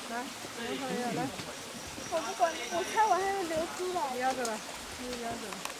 来，来，来， 我不管，我看完还要流出来。 压着了，压着了。